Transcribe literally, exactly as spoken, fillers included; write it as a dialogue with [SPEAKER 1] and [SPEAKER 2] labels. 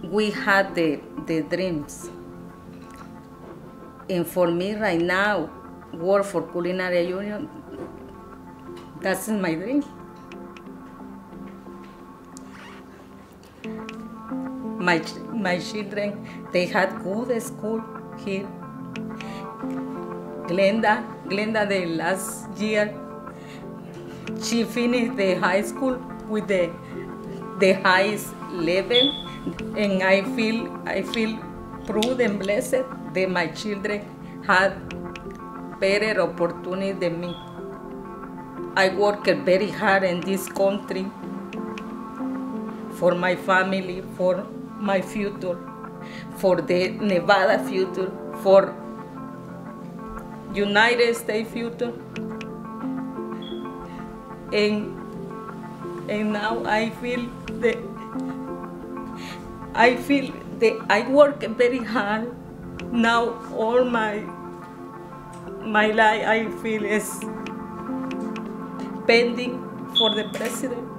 [SPEAKER 1] we had the, the dreams. And for me right now, work for Culinary Union, that's my dream. My, my children, they had good school here. Glenda, Glenda, the last year, she finished the high school with the, the highest level, and I feel, I feel proud and blessed that my children had better opportunity than me. I worked very hard in this country for my family, for my future, for the Nevada future, for United States future. And, and now I feel that I feel that I work very hard. Now all my my life I feel is pending for the president.